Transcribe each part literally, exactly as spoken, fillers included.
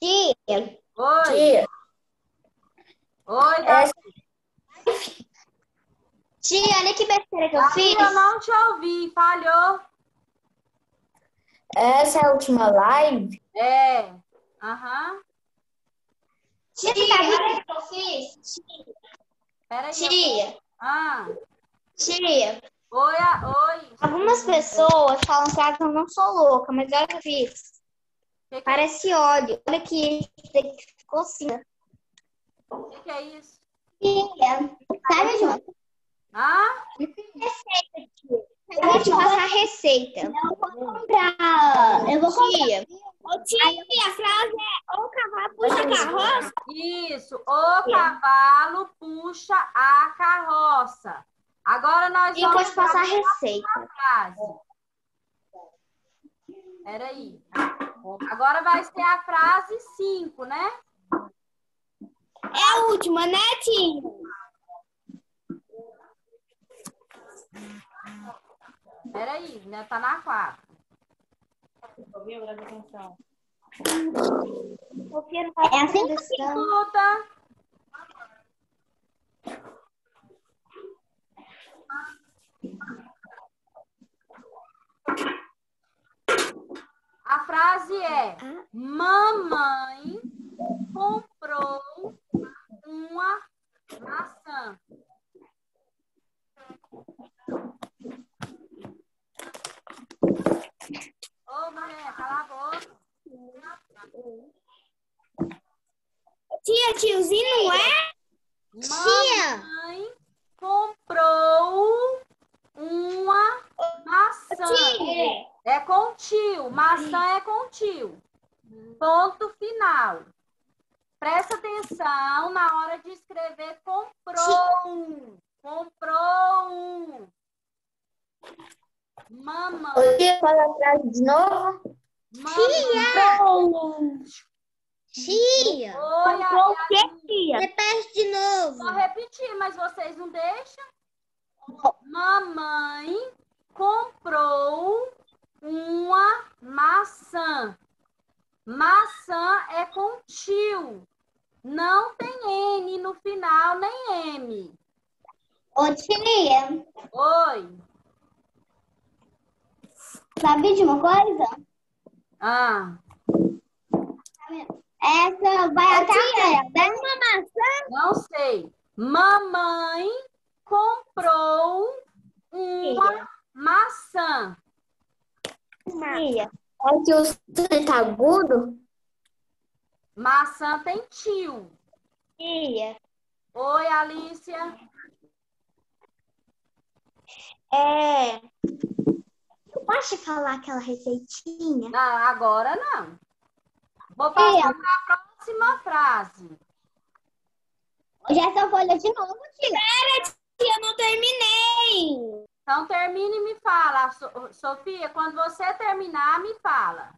Tia, Oi. Tia, Oi, essa, Davi. tia, olha que besteira que eu Davi, fiz. eu não te ouvi. Falhou. essa é a última live? É. Aham. Tia, olha o que eu fiz. Peraí. eu- Tia, Ah. tia, Oi, a- oi. algumas pessoas falam que eu não sou louca, mas olha o que eu fiz. Que que, Parece óleo. Olha que esse daqui ficou assim. que que é isso? Tia, sabe, João? Ah? Eu vou te passar a receita. Eu vou comprar. Eu vou comprar. Tia, Ô, tia, a frase é: o cavalo puxa a carroça. Isso. O cavalo puxa a carroça. Agora nós eu vou vamos te passar a receita. a frase. Peraí. Agora vai ser a frase cinco, né? É a última, né, tia? Peraí, ainda tá na quatro. Ouviu? Presta atenção. É assim que Escuta. A frase é: mamãe comprou uma maçã. Ô, mulher, cala a boca. Tia, tiozinho, não é? Mamãe comprou uma maçã. Tia. É com tio. Maçã é com tio. Ponto final. Presta atenção na hora de escrever comprou um. Comprou um. Mamãe. Tia, fala a frase de novo. Mamãe. Tia, Oi, Comprou o a- quê, tia? repete de novo. Vou repetir, mas vocês não deixam? Mamãe comprou uma maçã. Maçã é com tio. Não tem N no final, nem M. Ô, tia, Oi. sabe de uma coisa? Ah, Essa vai até a terra, né? Uma maçã? não sei. Mamãe comprou uma maçã. Tia, É que o C tá agudo? Maçã tem tio. tia, Oi, Alicia. é... Eu posso te falar aquela receitinha? Não, agora não. Vou passar para a próxima frase. Hoje é essa folha de novo, tia. Tia, eu não terminei. Então, termine e me fala. So- Sofia, quando você terminar, me fala.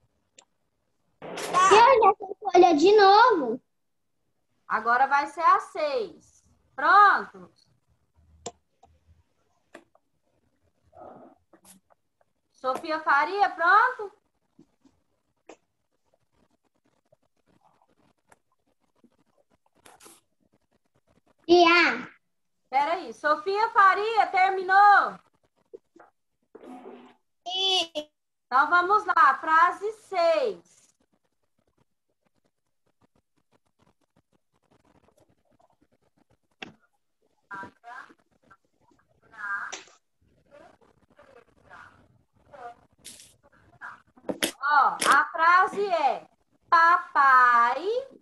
Tia, hoje é essa folha de novo. Agora vai ser a seis. Pronto? Sofia Faria, pronto? Tia, Peraí. Sofia Faria, terminou? Então, vamos lá. Frase seis. Ó, a frase é: papai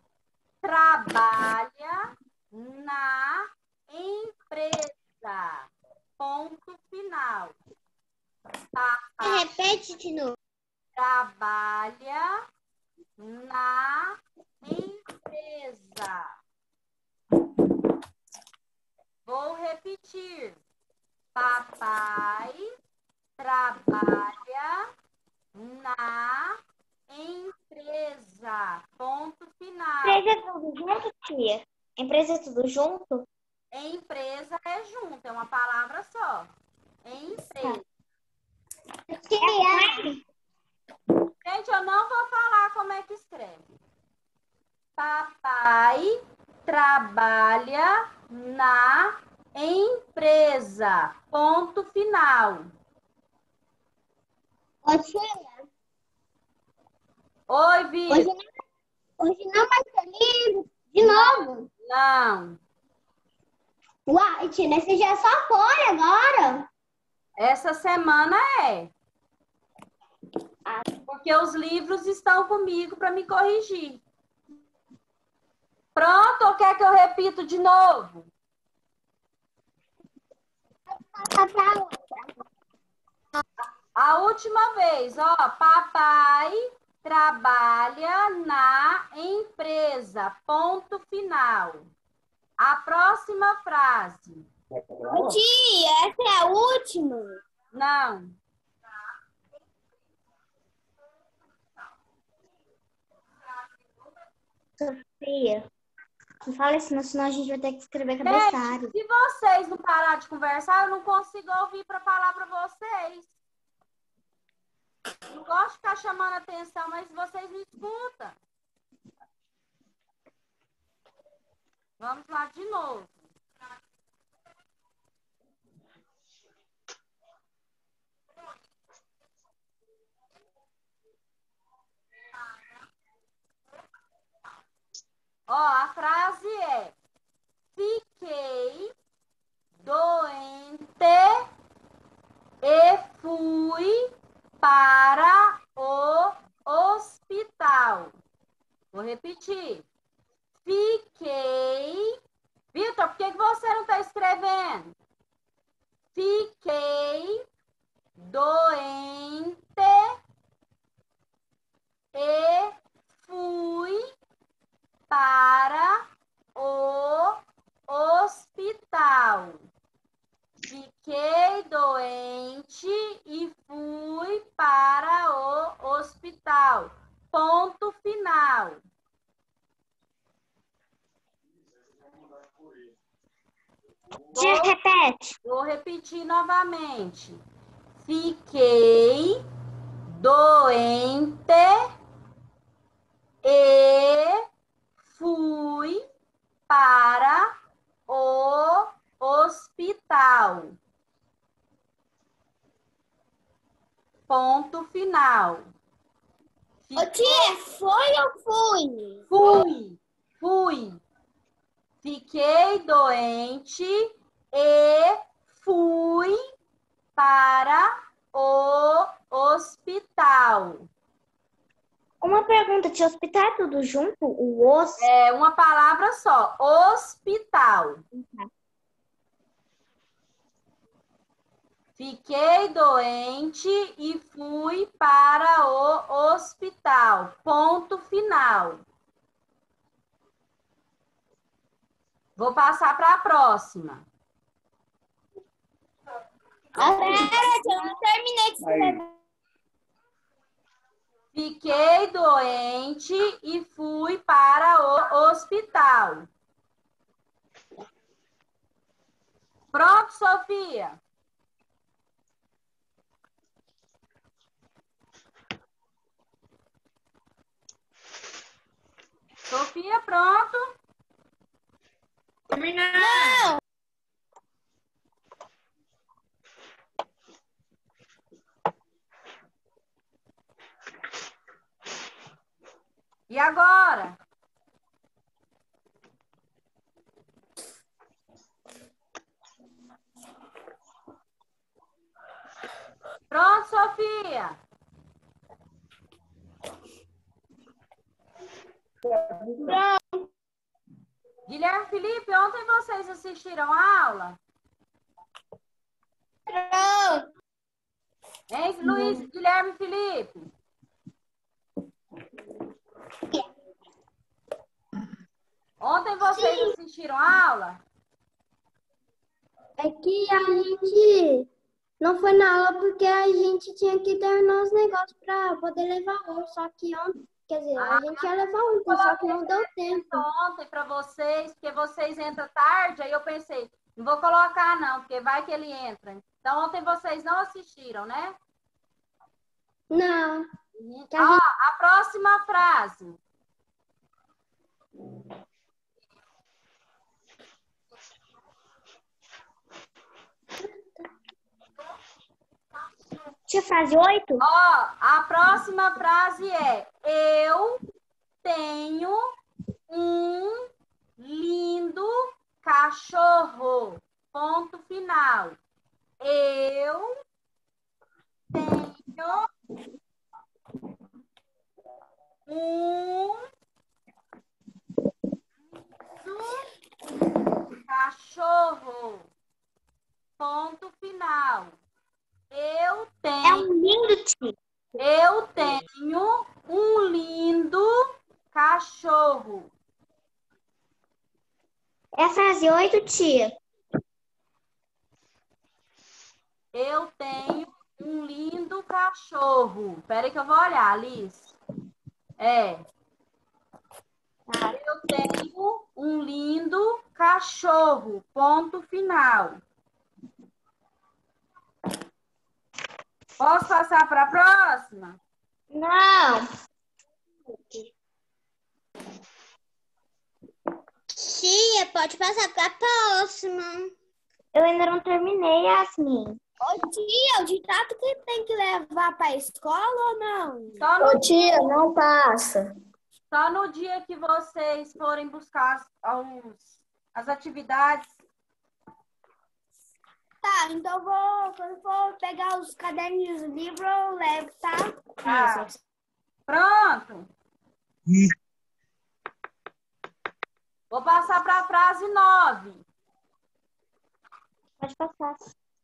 trabalha na empresa. Ponto final. Papai repete de novo. trabalha na empresa. Vou repetir. Papai trabalha na empresa. Ponto final. Empresa é tudo junto, tia? Empresa é tudo junto? Empresa é junto, é uma palavra só. Empresa. Tia, Gente, eu não vou falar como é que escreve. Papai trabalha na empresa. Ponto final. Ô, tia, Oi, hoje Vitor. não, hoje não vai ter livro de novo. Não. Uai, tia, você já só foi agora. Essa semana é. Ah. Porque os livros estão comigo para me corrigir. Pronto, ou quer que eu repito de novo? Tá pra outra. A última vez, ó. Papai trabalha na empresa. Ponto final. A próxima frase. Ô, tia, essa é a última. Não. Sofia, não fala isso, senão a gente vai ter que escrever Gente, cabeçalho. se vocês não parar de conversar, eu não consigo ouvir para falar para vocês. Não gosto de ficar chamando atenção, mas vocês me escutam. Vamos lá de novo. Ó, a frase é: fiquei doente e fui para o hospital. Vou repetir. Fiquei. Vitor, por que que você não está escrevendo? Fiquei doente e fui para o hospital. Fiquei doente e fui para o hospital. Ponto final. Tia, repete. Vou repetir novamente. Fiquei doente e fui para o hospital. Ponto final. Ô, tia, foi ou fui? Fui, fui. Fiquei doente e fui para o hospital. Uma pergunta, tia, hospital é tudo junto? O osso? É uma palavra só, hospital. Fiquei doente e fui para o hospital. Ponto final. Vou passar para a próxima. Pera, tia, eu não terminei de escrever. Fiquei doente e fui para o hospital. Pronto, Sofia? Sofia, pronto? Não! E agora? Pronto, Sofia? Pronto. Guilherme Felipe, ontem vocês assistiram a aula? Pronto. Hein, Luiz, Guilherme Felipe? Ontem vocês Sim. assistiram a aula? É que a gente não foi na aula porque a gente tinha que terminar os negócios para poder levar hoje. Só que ontem, quer dizer, a gente ia levar ontem, só que não deu tempo. Ontem para vocês, porque vocês entram tarde, aí eu pensei, não vou colocar não, porque vai que ele entra. Então ontem vocês não assistiram, né? Não. Que a Ó, gente- a próxima frase. Tia, frase oito? Ó, a próxima frase é: eu tenho um lindo cachorro. Ponto final. Eu tenho um lindo cachorro. Ponto final. Eu É tenho, um lindo, tia. eu tenho um lindo cachorro. É a frase oito, tia. Eu tenho um lindo cachorro. Espera aí que eu vou olhar, Alice. É. Eu tenho um lindo cachorro. Ponto final. Posso passar para a próxima? Não. Tia, pode passar para a próxima. Eu ainda não terminei, Yasmin. Ô, tia, o ditado que tem que levar para a escola ou não? Só no, tia, não passa. só no dia que vocês forem buscar as, os- as atividades. Tá, então vou, quando for pegar os caderninhos do livro, eu levo, tá? Tá. Pronto. Vou passar para a frase nove. Pode passar.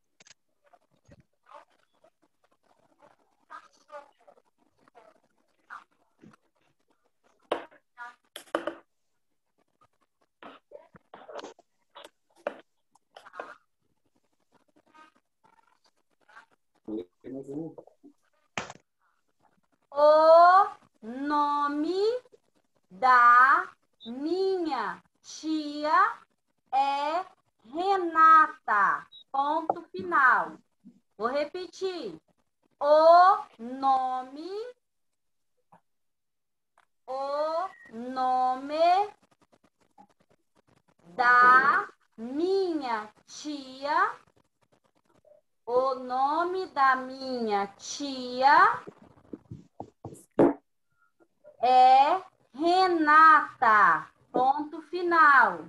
O nome da minha tia é Renata. Ponto final. Vou repetir. O nome, o nome da minha tia, o nome da minha tia é Renata. Ponto final.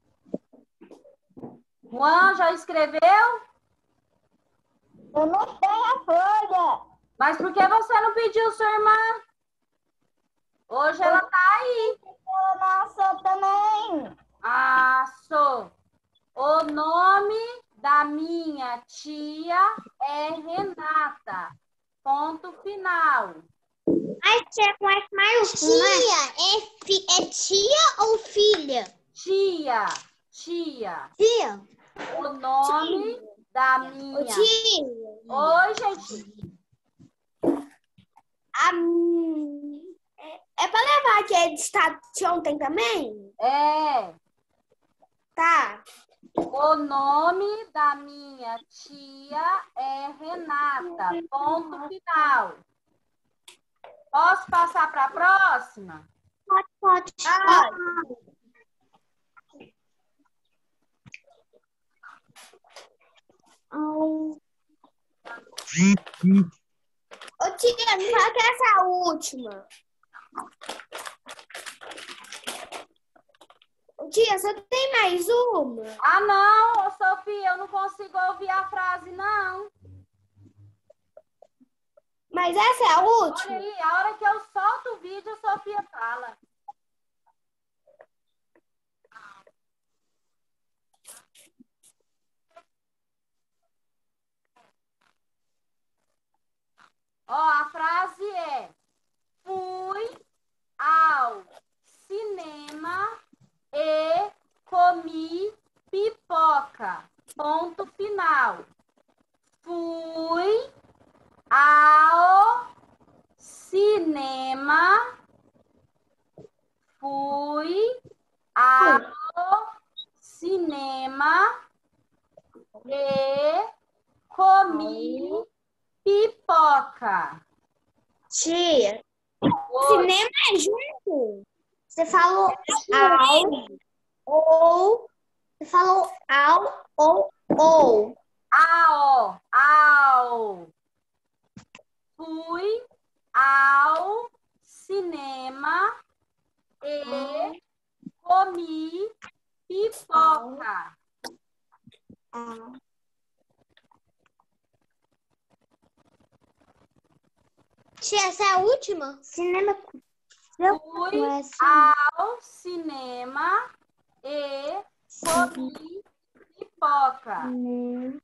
Juan, já escreveu? Eu não tenho a folha. Mas por que você não pediu sua irmã? Hoje ela tá aí. Eu não sou também. Ah, sou. O nome da minha tia é Renata. Ponto final. Ai, tia, com F maiúsculo, né? Tia, é, fi- é tia ou filha? Tia, tia. Tia. O nome da minha. Tia, Oi, gente. a... é, é para levar aquele ditado de ontem também? É. Tá. O nome da minha tia é Renata. Ponto final. Posso passar para a próxima? Pode, pode. Ah, Hum, ô, tia, me fala que é essa última. Ô, tia, você tem mais uma? Ah, não, ô, Sofia, eu não consigo ouvir a frase, não. Mas essa é a Olha última? aí, a hora que eu solto o vídeo, a Sofia fala. Ó, a frase é: fui ao cinema e comi pipoca. Ponto final. Fui ao cinema. Fui ao cinema e comi pipoca. tia, Oi. Cinema é junto? você falou ao ou... Você falou ao ou ou. Ao, ao. Fui ao cinema e comi pipoca. Tia, essa é a última? Cinema. Fui Ué, sim. ao cinema e comi pipoca. Hum.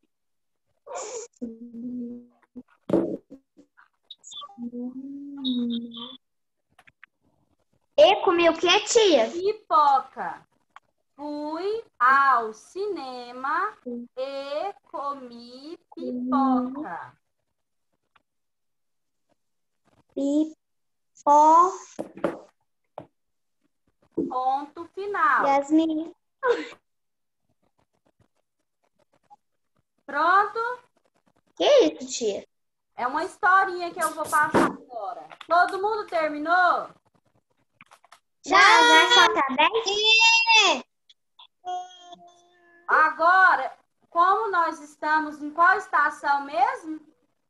E comi o que, tia? Pipoca. Fui ao cinema e comi pipoca. Pipó. Ponto final. Yasmin. Pronto? Que isso, tia? É uma historinha que eu vou passar agora. Todo mundo terminou? Já, já falta dez? Agora, como nós estamos em qual estação mesmo?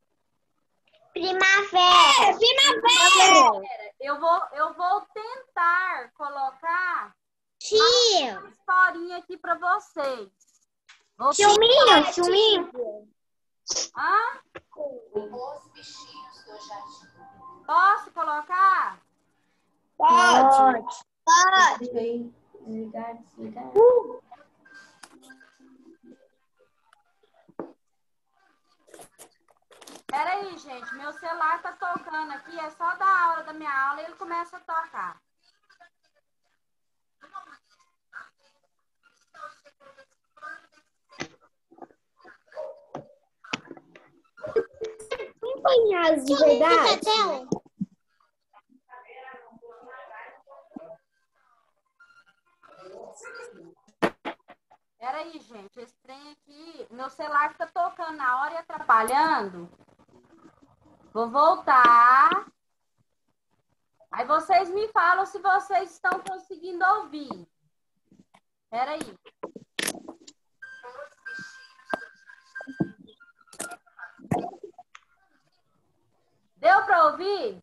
Primavera. Primavera! Eu vou, eu vou tentar colocar Tia! uma historinha aqui para vocês. Vou Filminho, filminho. Hã? Posso colocar? Pode. Pode! Desligar, desligar. Pera aí, gente. Meu celular tá tocando aqui. É só da hora da minha aula e ele começa a tocar. Acompanhados de verdade. Pera aí, gente. Esse trem aqui, meu celular fica tocando na hora e atrapalhando. Vou voltar. Aí vocês me falam se vocês estão conseguindo ouvir. Pera aí. Deu para ouvir?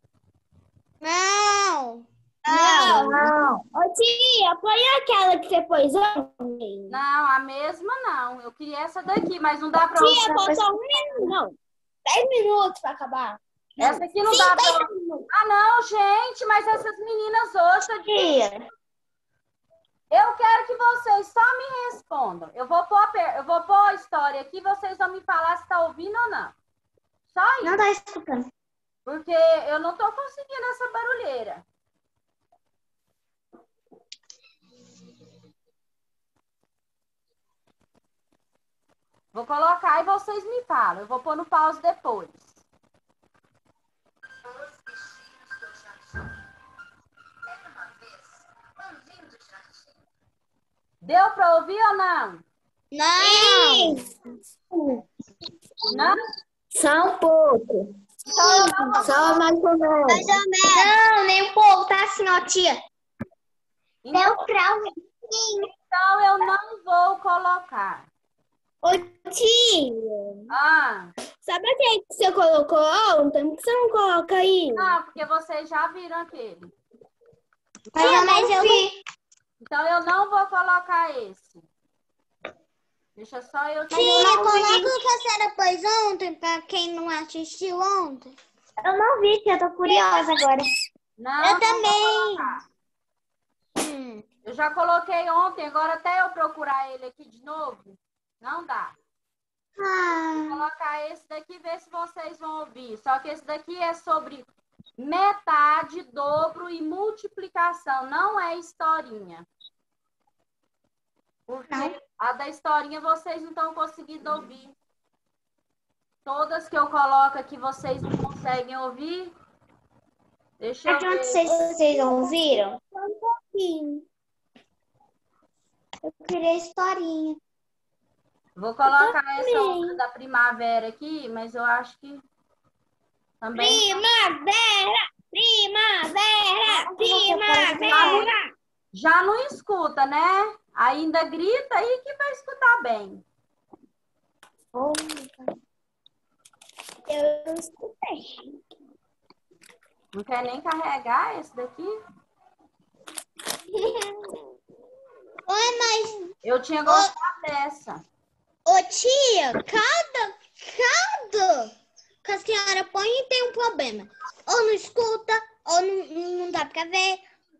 Não! Não, não. Ô, tia, põe aquela que você pôs ontem. Não, a mesma não. Eu queria essa daqui, mas não dá para ouvir. Tia, faltou um minuto. Não, dez minutos para acabar. Essa aqui não dá para ouvir. Ah, não, gente, mas essas meninas hoje... tá difícil. Tia. Eu quero que vocês só me respondam. Eu vou pôr, a per- eu vou pôr a história aqui, vocês vão me falar se está ouvindo ou não. Só isso. Não tá escutando. Porque eu não tô conseguindo essa barulheira. Vou colocar e vocês me falam. Eu vou pôr no pause depois. Deu para ouvir ou não? Não! Não? Só um pouco. Só mais ou menos. Mais ou menos. Não, nem um pouco. Tá assim, ó, tia. Então, Neutral. então eu não vou colocar. Ô, tia, Ah, sabe aquele que você colocou ontem? Por que você não coloca aí? não, porque vocês já viram aquele. Tia, mas eu vi. Então eu não vou colocar esse. Deixa só eu Tia, não vi. coloca o que a senhora pôs ontem, pra quem não assistiu ontem. Eu não vi, tia. Eu tô curiosa agora. Não, Eu não também. vou colocar. Hum. Eu já coloquei ontem, agora até eu procurar ele aqui de novo, não dá. Vou Ah, colocar esse daqui e ver se vocês vão ouvir. Só que esse daqui é sobre metade, dobro e multiplicação. Não é historinha. Porque Não. a da historinha vocês não estão conseguindo ouvir. Todas que eu coloco aqui vocês não conseguem ouvir. Deixa eu Adianta ver. vocês, vocês ouviram? Só um pouquinho. Eu queria historinha. Vou colocar essa outra da primavera aqui, mas eu acho que também. Primavera! Primavera! Primavera! Já não escuta, né? Ainda grita aí que vai escutar bem. Oh, Eu escutei. Não quer nem carregar esse daqui? Oi, mas, Eu tinha gostado dessa. ô tia, cada, cada que a senhora põe tem um problema. Ou não escuta, ou não, não dá pra ver.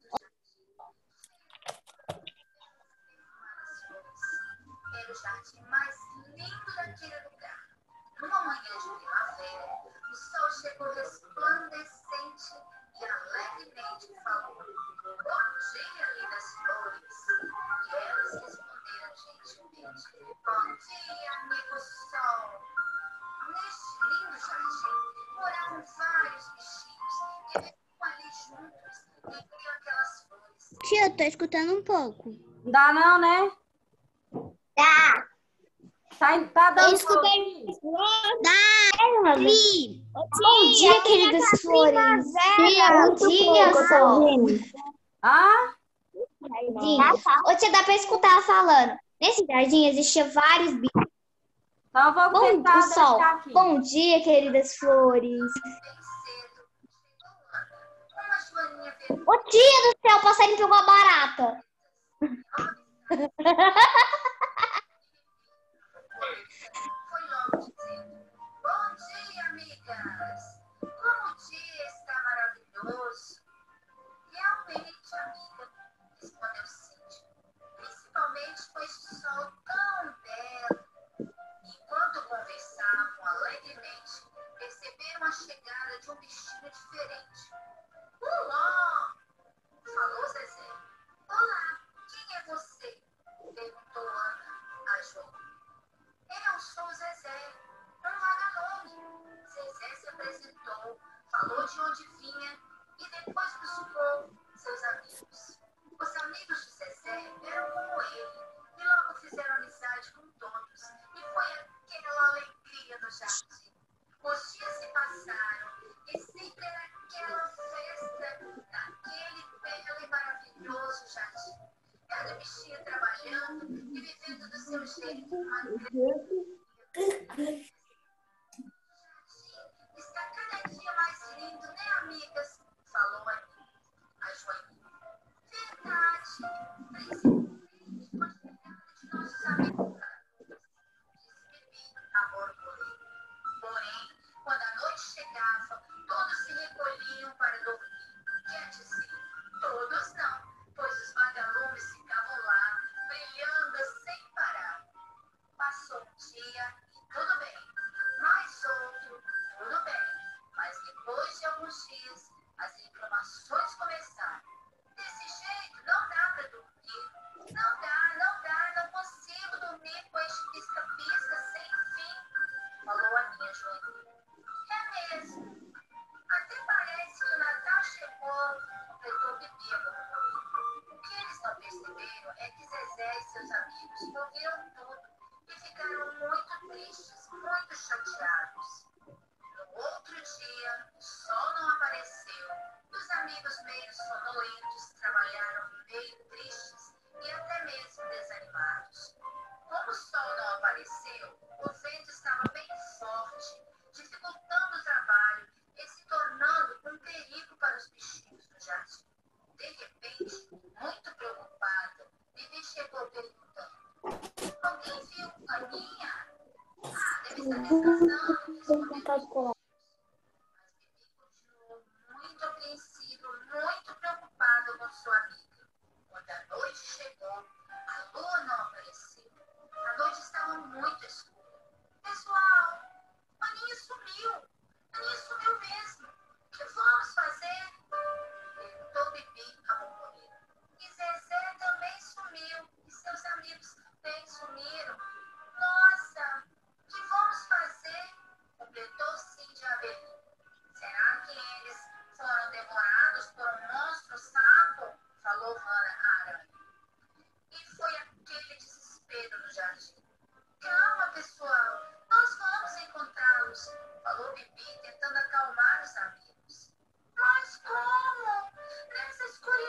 Era o jardim mais lindo daquele lugar. Numa manhã de primavera, o sol chegou resplandecente e alegremente falou: "Bom dia, lindas flores." E elas responderam gentilmente: "Bom dia, amigo sol." Neste lindo jardim moravam vários bichinhos que viviam ali juntos e viam aquelas flores. Tia, eu tô escutando um pouco. Não dá não, né? Tá. Tá, tá dando Eu escutei. Sim. Bom dia, queridas flores. Bom dia, sol. Ah? Jardim. Ô, tia, dá pra escutar ela falando. Nesse jardim existia vários bichos. Então eu vou Bom, tentar o sol. deixar aqui. Bom dia, queridas flores. Bem cedo, chegou Ana, uma joaninha vermelha. Ô, tia do céu, o passarinho pegou a barata. Foi logo dizendo: "Bom dia, amigas! Como o dia está maravilhoso!" "Realmente, amiga," respondeu Cíntia, "principalmente com este sol tão belo." Enquanto conversavam alegremente, perceberam a chegada de um bichinho diferente. "Olá!" falou Zezé. "Olá, quem é você?" perguntou Ana a João. "Eu sou Zezé, um vagalume." Zezé se apresentou, falou de onde vinha e depois buscou seus amigos. Os amigos de Zezé eram como ele e logo fizeram amizade com todos. E foi aquela alegria no jardim. Os dias se passaram e sempre era aquela festa naquele belo e maravilhoso jardim. Cada bichinho trabalhando e vivendo do seu jeito uma grande. "Está cada dia mais lindo, né, amigas?" falou a Aninha, a Joaninha. "Verdade, principalmente com a chegada de nossos amigos," disse Bibi, a borboleta. Porém, quando a noite chegava, todos se recolhiam para dormir. Quer dizer, todos não, pois os vagalumes ficavam lá, brilhando sem parar. Passou um dia e tudo bem. Mais outro, tudo bem. Mas depois de alguns dias, as reclamações começaram. "Desse jeito não dá para dormir. Não dá, não dá, não consigo dormir com este pisca-pisca sem fim," falou a minha Joaninha. "É mesmo. Até parece que o Natal chegou," completou Bibi a borboleta. O que eles não perceberam é que Zezé e seus amigos ouviram tudo e ficaram muito tristes, muito chateados. No outro dia, o sol não apareceu e os amigos meio sonolentos trabalharam meio tristes e até mesmo desanimados. Como o sol não apareceu, o vento estava bem forte, dificultando o trabalho e se tornando um perigo para os bichinhos do jardim. De repente, muito preocupada, Bibi chegou perguntando: "Alguém viu Aninha?" "Ah, deve estar descansando," respondeu. Mas Bibi continuou muito apreensiva, muito preocupada com sua amiga. Quando a noite chegou, a lua não apareceu. A noite estava muito escura. "Pessoal, Aninha sumiu. Aninha sumiu mesmo. O que vamos fazer?" perguntou Bibi a borboleta. "E Zezé também sumiu. E seus amigos também sumiram." "Nossa, o que vamos fazer?" completou Cíntia Avelino. "Será que eles foram devorados por um monstro sapo?" falou Hannah a aranha. E foi aquele desespero no jardim. "Calma, pessoal, nós vamos encontrá-los," falou Bibi, tentando acalmar os amigos. "Mas como? Nessa escuridão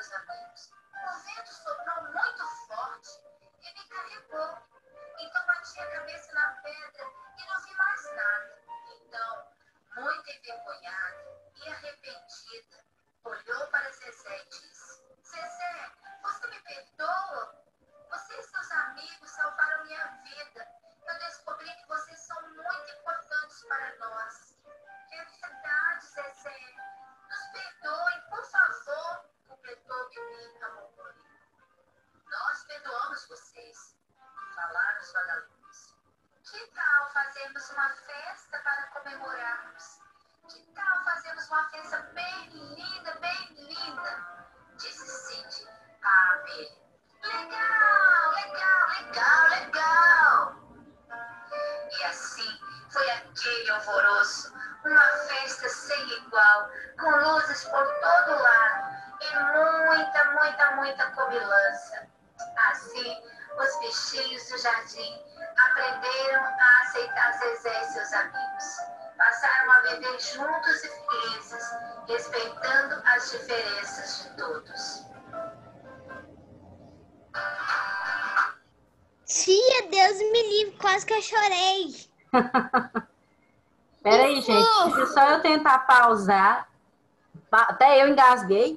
meus amigos. O vento soprou muito forte e me carregou. Então bati a cabeça na pedra e não vi mais nada. Então, muito envergonhada e arrependida, olhou para Zezé e disse: Zezé, você me perdoa? Você e seus amigos salvaram minha vida. Eu descobri que vocês são muito importantes para nós. É verdade, Zezé. Nos perdoem, por favor, completou Bibi Camoguri. Nós perdoamos vocês, falaram os vagalumes. Que tal fazermos uma festa para comemorarmos? Que tal fazermos uma festa bem linda, bem linda? Disse Cid à abelha. Legal, legal, legal, legal. E assim foi aquele alvoroço, uma festa sem igual, com luzes por todo lado e muita, muita, muita comilança. Assim, os bichinhos do jardim aprenderam a aceitar Zezé e seus amigos. Passaram a viver juntos e felizes, respeitando as diferenças de todos. Tia, Deus me livre, quase que eu chorei. Peraí, gente, deixa eu só eu tentar pausar. Até eu engasguei.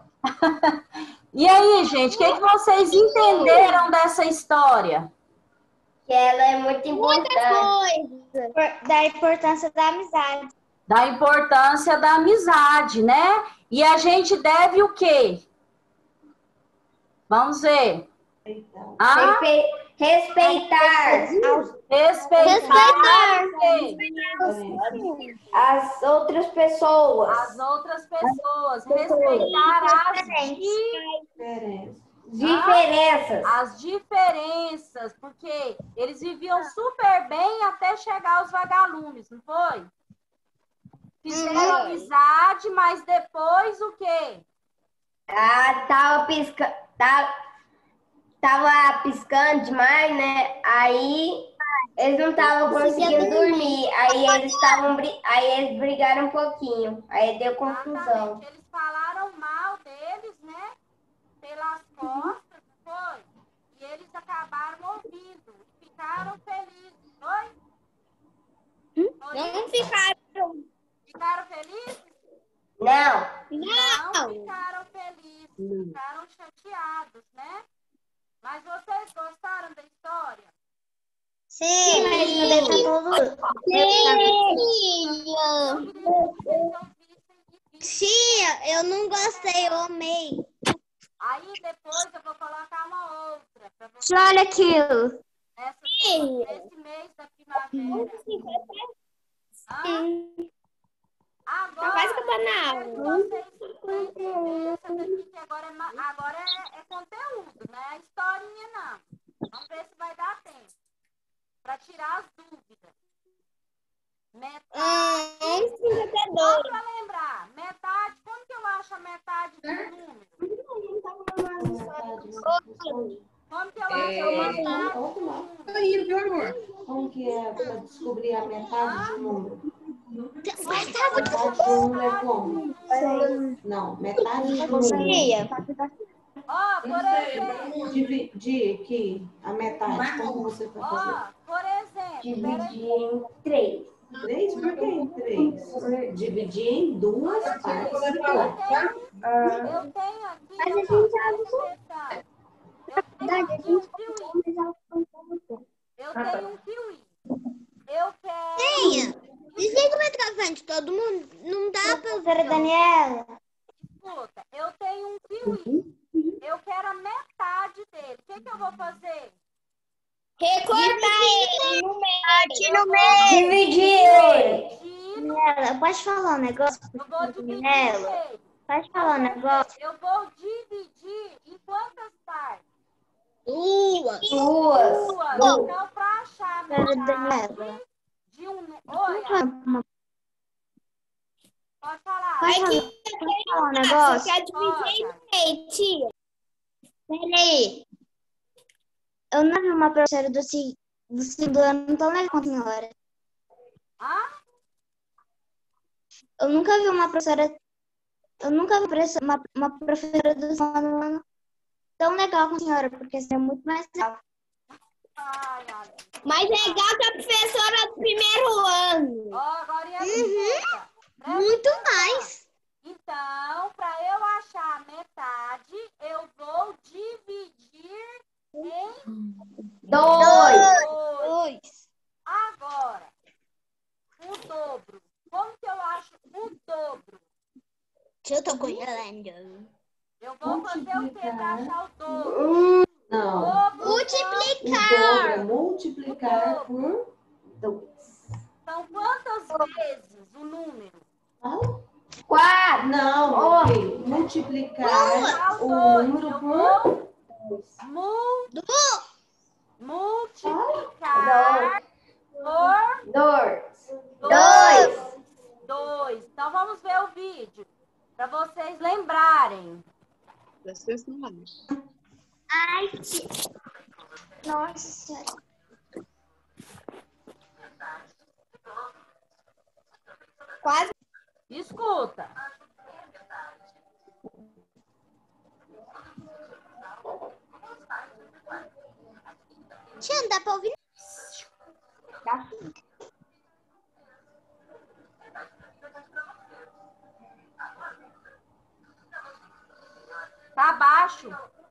E aí, gente, o que, que vocês entenderam dessa história? Que ela é muito importante. Por- Da importância da amizade. Da importância da amizade, né? E a gente deve o quê? Vamos ver. Ah, Respe- Respeitar respeitar o quê? as outras pessoas. As outras pessoas. Respeitar as di- Diferenças. as diferenças, porque eles viviam super bem até chegar os vagalumes, não foi? Fizeram amizade, mas depois o quê? Ah, tava piscando. Tava, tava piscando demais, né? Aí eles não estavam conseguindo dormir. Aí eles estavam. Aí eles brigaram um pouquinho. Aí deu confusão. Exatamente. Eles falaram mal deles, né? Pelas costas, não foi? E eles acabaram ouvindo. Ficaram felizes, foi? Foi Não isso? ficaram. Ficaram felizes? Não. Não ficaram felizes, ficaram chateados, né? Mas vocês gostaram da história? Sim, mas não deixa tudo. Eu queria que vocês ouvissem e vissem. Tia, eu não gostei, eu amei. Aí depois eu vou colocar uma outra para vocês Olha aquilo. nessa, nesse mês da primavera. Ah, agora, quase acabando a eu quero que vocês entendam essa daqui, que agora, é, ma- agora é, é conteúdo, não é historinha, não. Vamos ver se vai dar tempo. Para tirar as dúvidas. Metade. Só para lembrar, metade, como que eu acho a metade de um número? Como que eu acho a metade de um número? Aí, viu, amor? Como que é para descobrir a metade de um número? Mas tá muito Metade de um número é como? Não, metade de um número. tia. Ó, por exemplo, Dividir aqui a metade, como você vai fazer? ó, por exemplo, Dividir peraí. em três. Três? Por que em três? Dividir em duas partes. Eu tenho, eu tenho aqui, Mas a ó, gente já presta atenção. Eu tenho aqui um kiwi. Eu tenho um kiwi. Eu quero. Tenha. Desliga o microfone de todo mundo. Não dá pra Professora Daniela. Escuta, eu tenho um kiwi. Eu quero a metade dele. O que, que eu vou fazer? recortar ele no meio. Eu vou Dividir ele. dividir, Daniela, pode falar um negócio? eu vou dividir Daniela, ele. pode falar um negócio? Eu vou dividir em quantas partes? Duas. Duas. Duas. Duas. Então, para achar a Professora metade Daniela. de um... Oi, Pode pode falar. falar, pode falar um negócio? quer dividir em meio, tia. Peraí. Eu não vi uma professora do, se- do segundo ano tão legal quanto a senhora. Hã? Eu nunca vi uma professora eu nunca vi professor- uma, uma professora do segundo ano tão legal com a senhora, porque você é muito mais legal. Ai, ai. Mais legal que a professora do primeiro ano. Ó, agora e a escuta. Presta Muito atenção. mais. Então, para eu achar a metade, eu vou dividir em Dois. dois. Dois. Agora, o dobro. Como que eu acho o dobro? Eu tô congelando. Eu vou fazer o quê para Multiplicar. achar o dobro? Não. Dobro. O dobro é O multiplicar dobro. por dois. São quantas vezes o número? Não? Quatro. Não, meu filho. Multiplicar Achar o dois. número Eu por vou dois. mu- multiplicar por Dois. dois. Dois. Então vamos ver o vídeo para vocês lembrarem. Ai, que... Nossa. Quase. Escuta. Tia, dá pra ouvir? Tá baixo.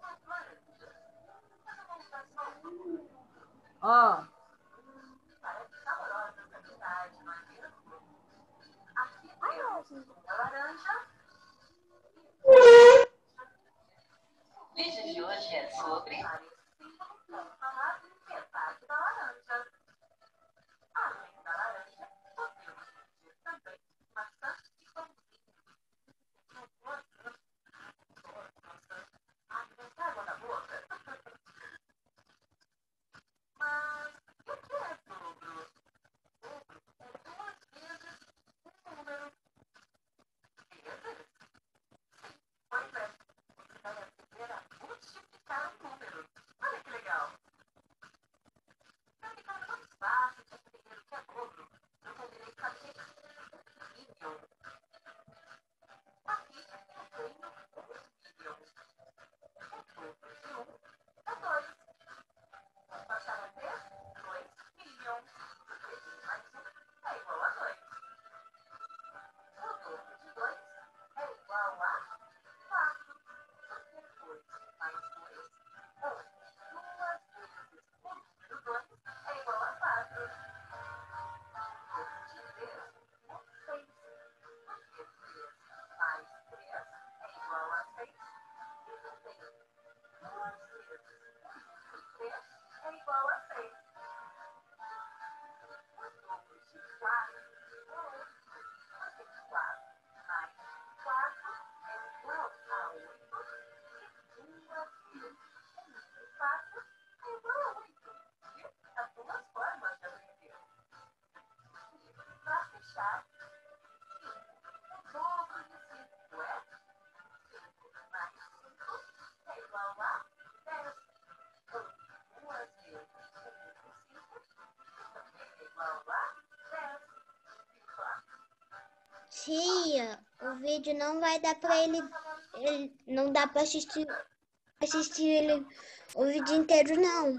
Ó. O vídeo de hoje é sobre Tia, o vídeo não vai dar pra ele, ele não dá pra assistir, assistir ele o vídeo inteiro, não.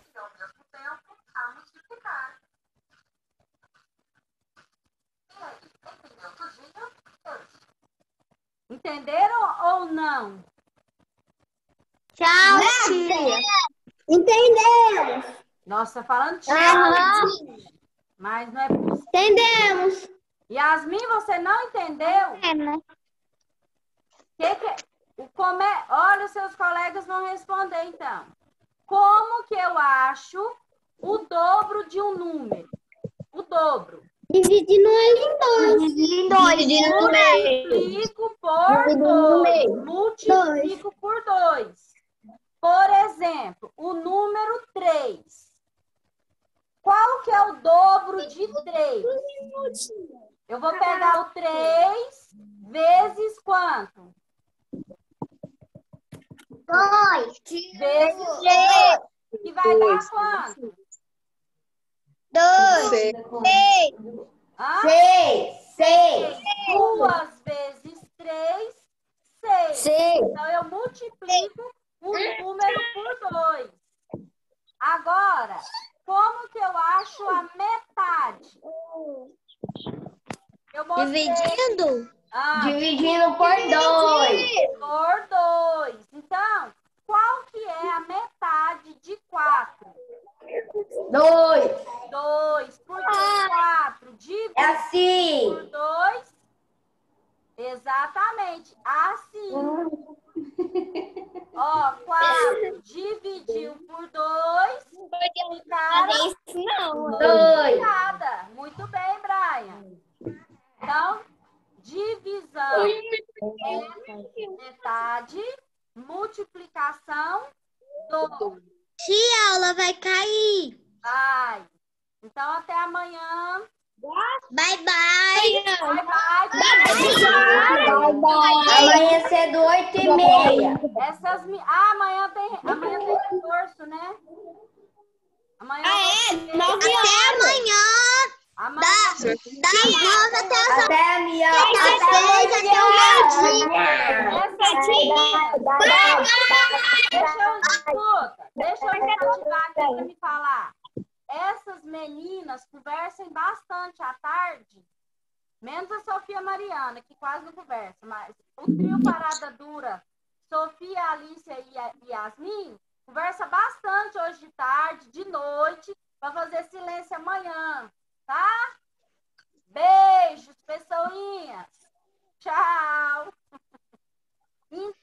Entenderam ou não? Tchau, tia. Entendemos. Nossa, falando tchau. Mas não é possível. Entendemos. Yasmin, você não entendeu? É, né? Que que... O come... Olha, os seus colegas vão responder, então. Como que eu acho o dobro de um número? O dobro. Dividindo ele em dois. Dividindo em dois. Multiplico por dois. Multiplico por dois. Por exemplo, o número três. Qual que é o dobro de três? Eu vou pegar o três vezes quanto? Dois. Vezes três. Que vai dar quanto? Dois. Seis. Hã? Seis. Seis. Duas vezes três Sim. Então, eu multiplico o número por dois. Agora, como que eu acho a metade? Eu mostrei... Dividindo? Ah, Dividindo por dois. por dois. Então, qual que é a metade de quatro? Dois. dois. Por que quatro? Dividido É assim. por dois. Exatamente. Assim. Ó, quatro dividiu por dois. Ficaram Isso não. Dois. nada. Muito bem, Brian. Então, divisão é metade, multiplicação, dois. Tia, a aula vai cair. Vai. Então, até amanhã. Bye, bye. Bye, bye. Amanhã cedo, oito e meia. Essas, mi- ah, amanhã tem, amanhã tem reforço, né? Amanhã Até amanhã. Amanhã. Das nove até as Até amanhã. Das seis até o meio-dia. Essas meninas, deixa eu, escuta, deixa eu desativar aqui para me falar. Essas meninas conversam bastante à tarde, menos a Sofia Mariana, que quase não conversa, mas o trio Parada Dura, Sofia, Alicia e a- e Yasmin, conversa bastante hoje de tarde, de noite, para fazer silêncio amanhã, tá? Beijos, pessoinhas. Tchau.